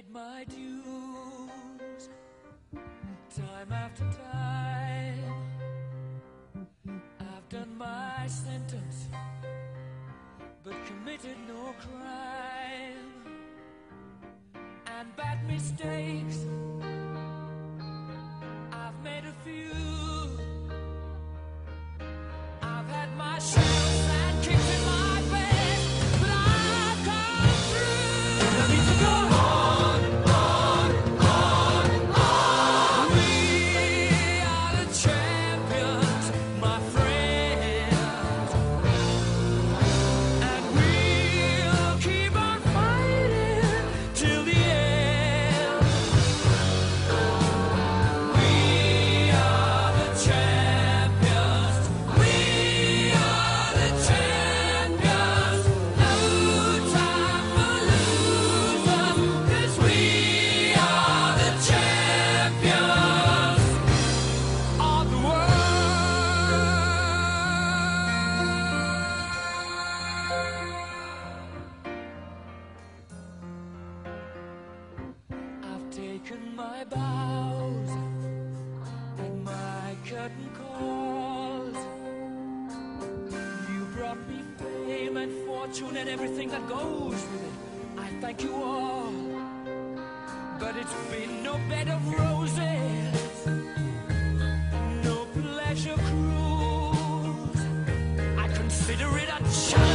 my dues, time after time. I've done my sentence, but committed no crime. And bad mistakes, I've made a few. I've had my share of sand kicks in my bed, but I've come through. I need to go on, on, on, on. We are the champions, my friends, and we'll keep on fighting till the end. We are the champions. We are the champions. No time for losers, 'cause we are the champions of the world. I've taken my bows and my curtain calls. You brought me fame and fortune and everything that goes with it. I thank you all, but it's been no bed of roses, no pleasure cruise. I consider it a challenge.